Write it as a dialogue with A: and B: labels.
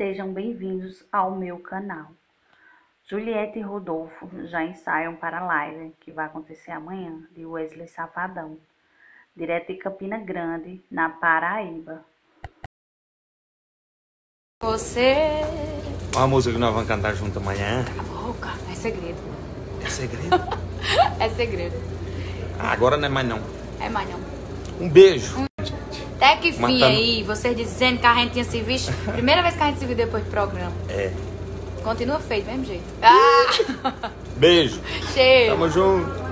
A: sejam bem-vindos ao meu canal. Juliette e Rodolfo já ensaiam para a live que vai acontecer amanhã de Wesley Safadão, direto de Campina Grande, na Paraíba.
B: Você...
C: Uma música que nós vamos cantar junto amanhã.
B: Cala a boca, é segredo.
C: É segredo?
B: É segredo.
C: Agora não é mais não.
B: É mais não.
C: Um beijo.
B: Até que fim
C: Matando.
B: aí, vocês dizendo que a gente tinha se visto. Primeira vez que a gente se viu depois do programa.
C: É.
B: Continua feio, do mesmo jeito. Ah!
C: Beijo.
B: Cheio.
C: Tamo junto.